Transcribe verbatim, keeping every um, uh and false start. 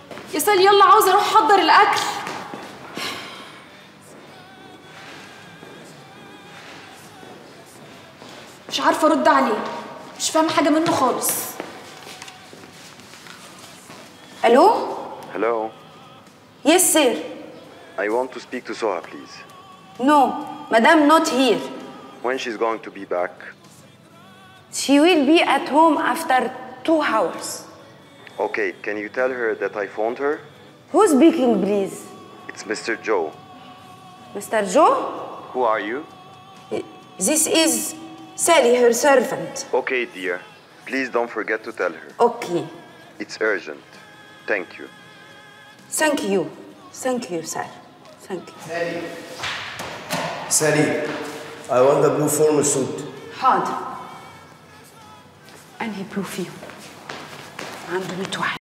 يا سالي يلا عاوزه اروح احضر الاكل. مش عارفه ارد عليه، مش فاهمه حاجه منه خالص. الو. Hello. Yes sir. I want to speak to Soha, please. No, madam not here. When she's going to be back? She will be at home after two hours. Okay, can you tell her that I phoned her? Who's speaking, please? It's Mister Joe. Mister Joe? Who are you? This is Sally, her servant. Okay, dear. Please don't forget to tell her. Okay. It's urgent. Thank you. Thank you. Thank you, sir. Thank you. Sally. Sally, I want the blue formal suit. حاضر. أنهي بلو فيهم؟ عنده مية واحد.